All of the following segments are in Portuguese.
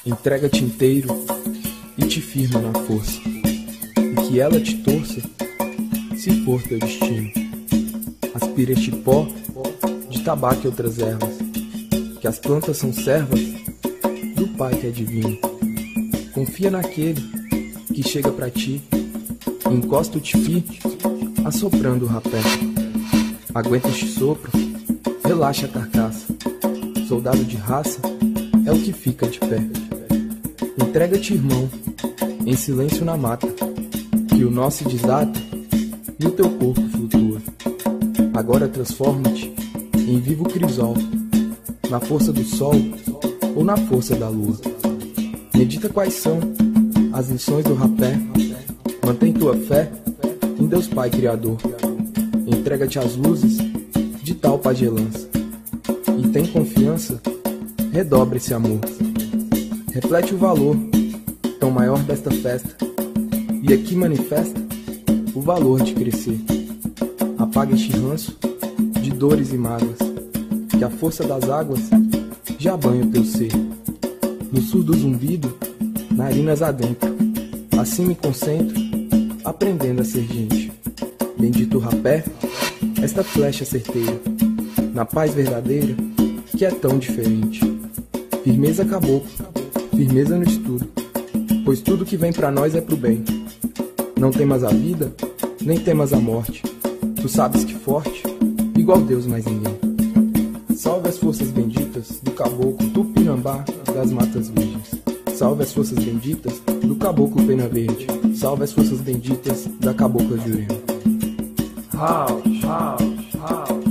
entrega-te inteiro e te firma na força, e que ela te torça, se for teu destino. Aspira este pó de tabaco e outras ervas, que as plantas são servas do Pai que é divino. Confia naquele que chega pra ti, e encosta o tifi, assoprando o rapé. Aguenta este sopro, relaxa a carcaça. Soldado de raça é o que fica de pé. Entrega-te, irmão, em silêncio na mata, que o nó se desata e o teu corpo flutua. Agora transforma-te em vivo crisol, na força do sol ou na força da lua. Medita quais são as lições do rapé. Mantém tua fé em Deus Pai Criador. Entrega-te às luzes de tal pagelança, e tem confiança, redobra esse amor. Reflete o valor tão maior desta festa, e aqui manifesta o valor de crescer. Apaga este ranço de dores e mágoas, que a força das águas já banha o teu ser. No surdo zumbido, narinas adentro, assim me concentro, aprendendo a ser gente. Bendito o rapé, esta flecha certeira, na paz verdadeira, que é tão diferente. Firmeza caboclo, firmeza no estudo, pois tudo que vem pra nós é pro bem. Não temas a vida, nem temas a morte, tu sabes que forte, igual Deus mais ninguém. Salve as forças benditas do caboclo Tupinambá das Matas Virgens. Salve as forças benditas do caboclo Pena Verde. Salve as forças benditas da cabocla Jurema. House, house, house.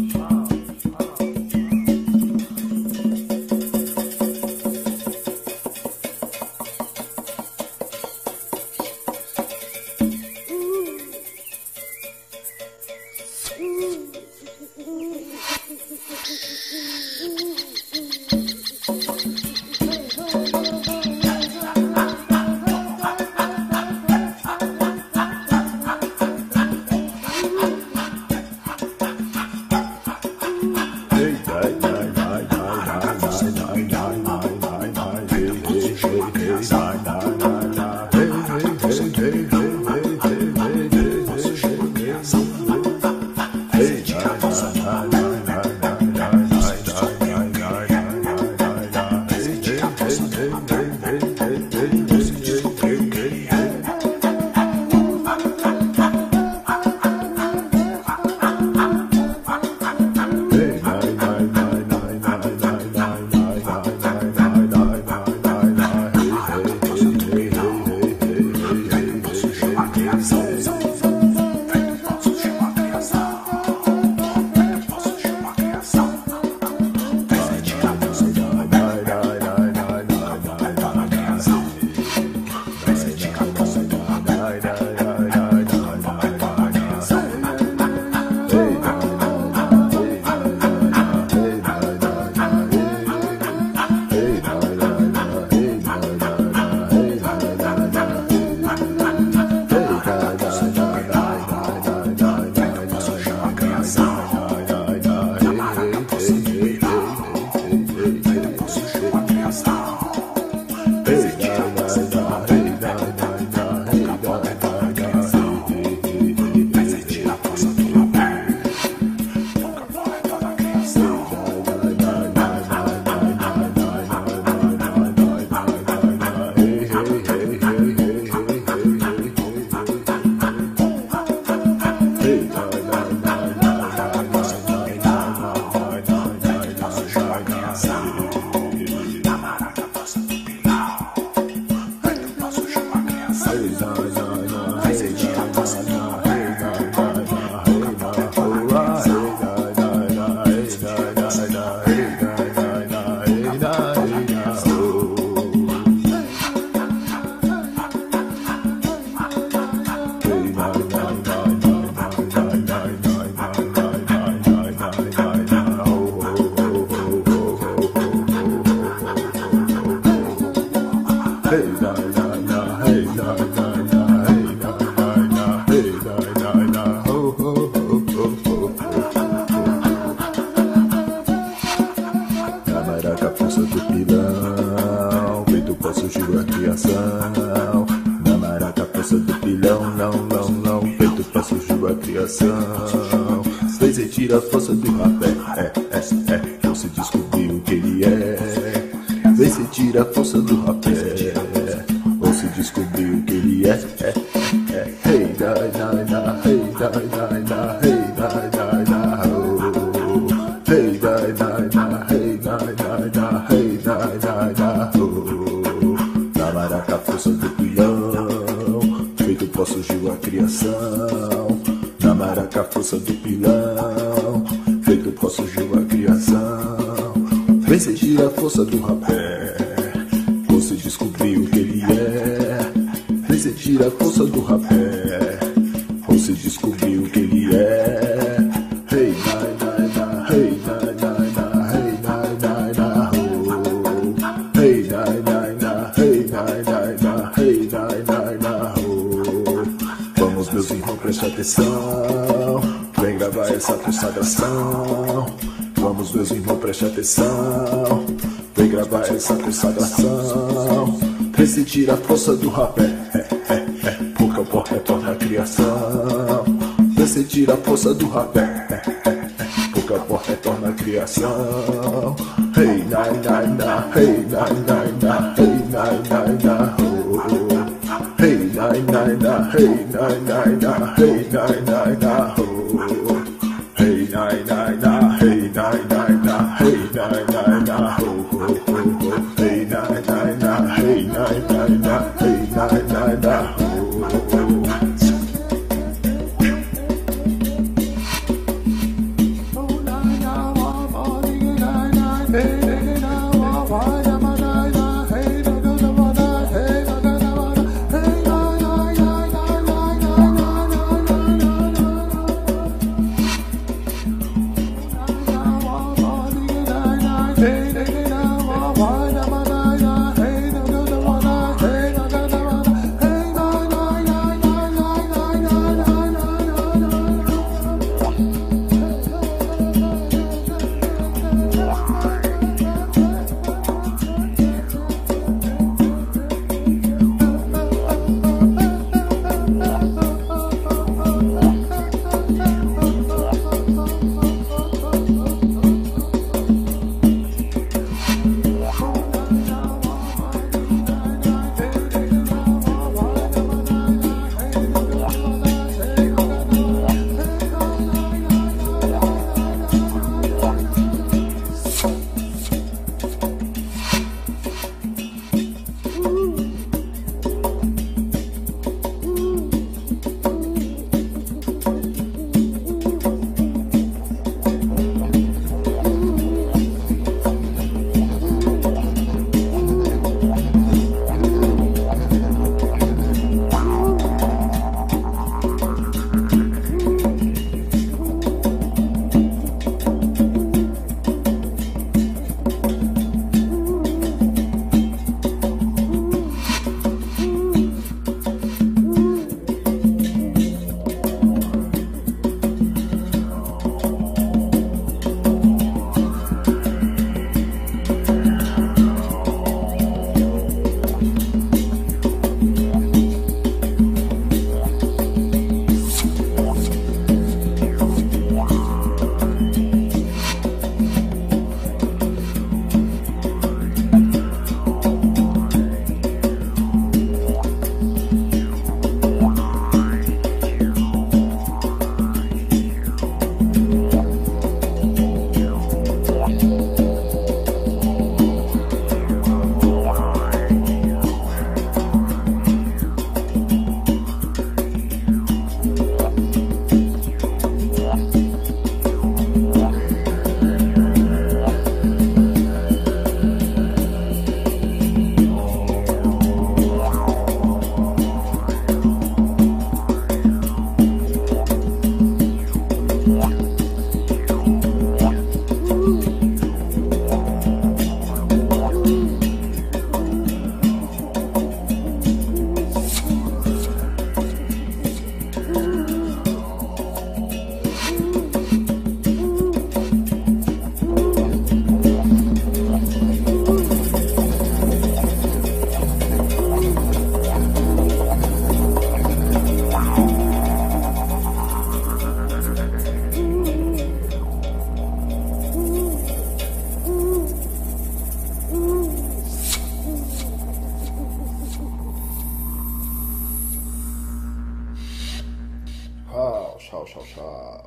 criação. Na maraca, força do pilhão, não, feito pra surgir a criação. Fez retira a força do rapé, você descobriu o que ele é. Vem sentir a força do rapé, você descobriu o que ele é. Hey, dai, dai, dai, hey, dai, dai, dai, hey, dai, dai, dai, oh. Hey, dai, dai, dai, hey, dai, dai, dai, hey, dai, dai, dai, oh. Na maraca, a força do pilão, feito pra surgir a criação. Na maraca, a força do pilão, feito pra surgir a criação. Vem sentir a força do rapé, você descobriu o que ele é. Vem sentir a força do rapé, você descobriu o que ele é. Hey, dai, dai, dai, hey, dai, dai, dai, hey, dai, dai, dai, oh. Hey, dai, dai, dai, hey, dai, dai, dai, hey, dai, dai, dai, oh. Vamos, meus irmãos, preste atenção, vem gravar essa consagração. Vamos, meus irmãos, preste atenção, vem gravar essa consagração. Vem sentir a força do rapé, porque o pó retorna a criação. Vem sentir a força do rapé, porque o pó retorna a criação. Hey, nai, nai, nai, hey, nai, nai, nai, hey, nai, nai, nai, oh. Hey, nai, nai, nai, hey, nai, nai, nai, hey, nai, nai, nai, oh. Hey, nai, nai, nai, hey, nai, nai, nai, hey, nai, nai, nai, oh, oh, oh, oh. Hey, nai, nai, nai, hey, nai, nai, nai, hey, nai, nai, nai, oh, oh, oh.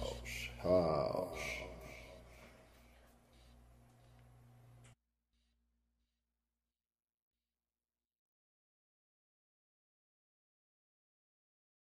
house.